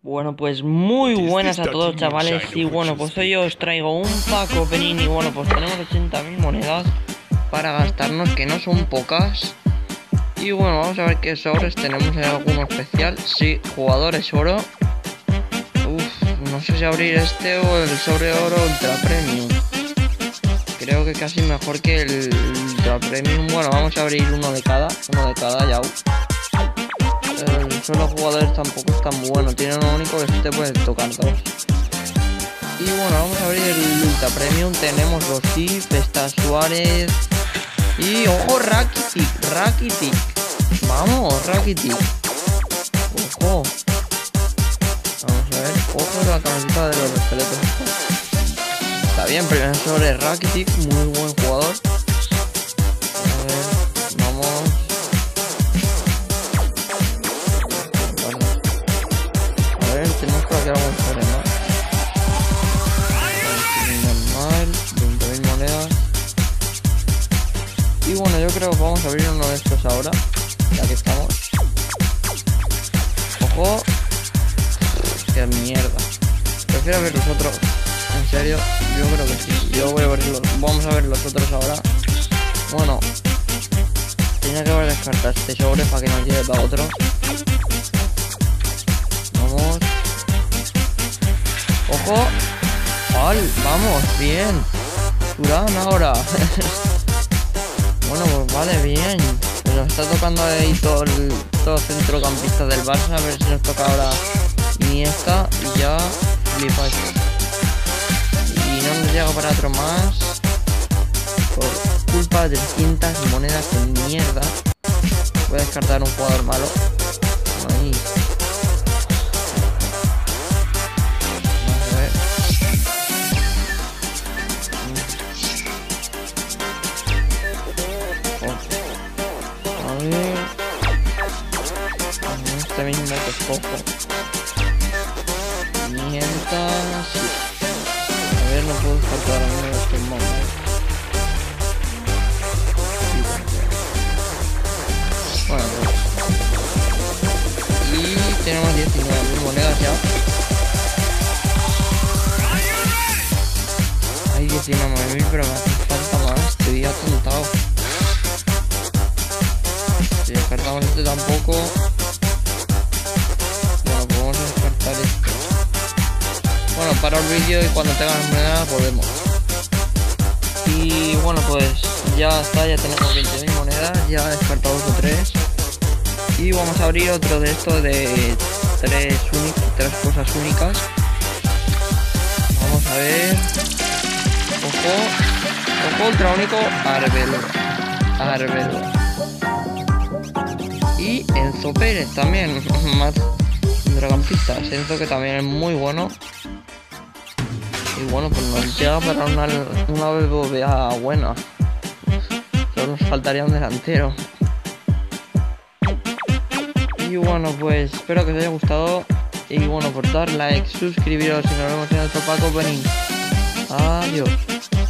Bueno, pues muy buenas a todos, chavales. Y bueno, pues hoy os traigo un pack opening. Y bueno, pues tenemos 80.000 monedas para gastarnos, que no son pocas. Y bueno, vamos a ver qué sobres tenemos. ¿Hay alguno especial? Sí, jugadores oro. No sé si abrir este o el sobre oro ultra premium. Creo que casi mejor que el ultra premium. Bueno, vamos a abrir uno de cada ya. Solo jugadores tampoco es tan bueno. Tiene uno único que te puedes tocar dos. Y bueno, vamos a abrir el ultra premium. Tenemos los if, está Suárez. Y ojo, Rakitic. Vamos, Rakitic. Ojo. Vamos a ver. Ojo la camiseta de los esqueletos. Está bien, primer sobre Rakitic. Muy buen jugador. A ver, vamos. A ver, tenemos por aquí algún sobre más. Normal, 20.000 monedas. Y bueno, yo creo que vamos a abrir uno de estos ahora, ya que estamos. Ojo. Qué mierda. Prefiero ver los otros. En serio, yo creo que sí. Yo voy a verlos. Vamos a ver los otros ahora. Bueno, tenía que haber descartado este sobre para que nos lleve para otro. Vamos. Ojo. Vamos, bien. Turán ahora. Bueno, pues vale, bien. Pues nos está tocando ahí todo centrocampista del Barça. A ver si nos toca ahora Iniesta y ya flipa esto. Y no nos llega para otro más. Por culpa de 300 monedas de mierda. Voy a descartar un jugador malo. Ahí. Vamos a ver. A ver. Este mismo que escojo. Mientras. Sí. A ver, no puedo descartar a uno de estos monos. Bueno, pues. Y tenemos 19.000 monedas ya. Hay 19.000, pero me hace falta más. Estoy atontado. Si descartamos este tampoco. Bueno, podemos descartar este. Bueno, para el vídeo y cuando tengan monedas volvemos. Y bueno, pues ya está, ya tenemos 20.000 monedas, ya he descartado 2 o 3. Y vamos a abrir otro de estos de tres cosas únicas. Vamos a ver. Ojo, ultra único, Arbelo. Y Enzo Pérez también, más centrocampistas. Enzo, que también es muy bueno. Y bueno, pues nos llega para una BBVA buena. Solo nos faltaría un delantero. Y bueno, pues espero que os haya gustado. Y bueno, por dar like, suscribiros y nos vemos en otro pack opening. Adiós.